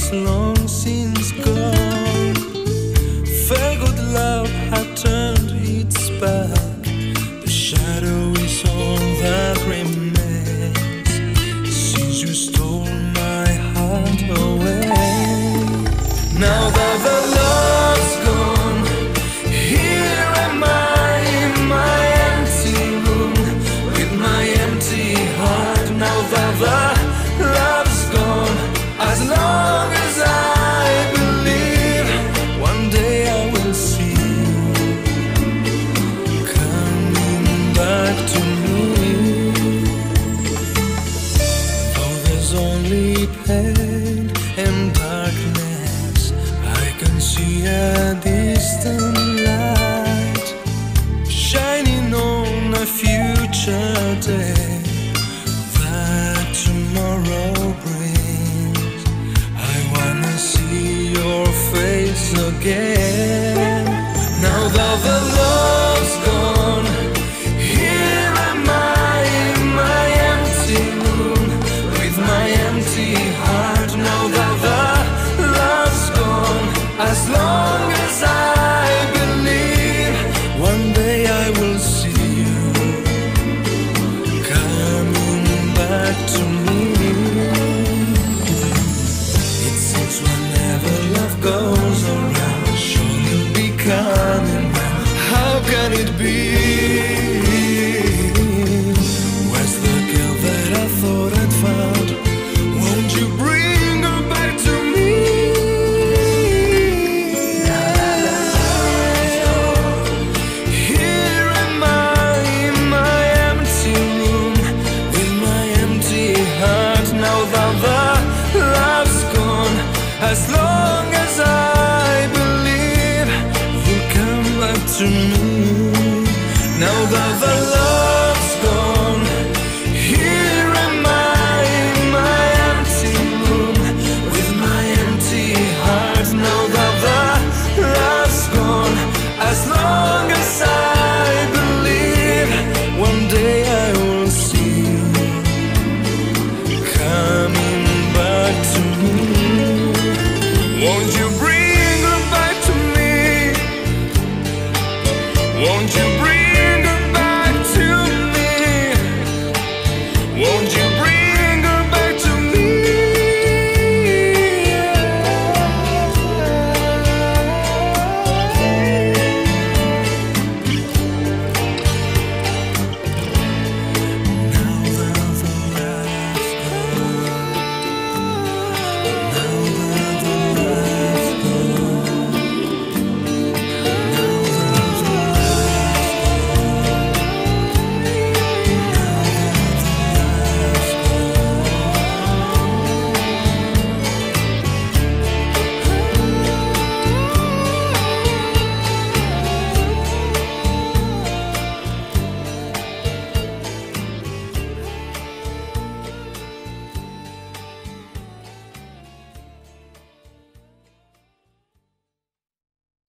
is long since gone. Felt good love had turned its back. The shadow is all that remains since you stole my heart away. Now that the love's gone, here am I in my empty room with my empty heart. Now that the love's gone, as long as I believe, one day I will see you coming back to me. Though there's only pain and darkness, I can see a distant light shining on a future day that tomorrow brings. I wanna see your face again. Now that the love's gone, here am I in my empty room with my empty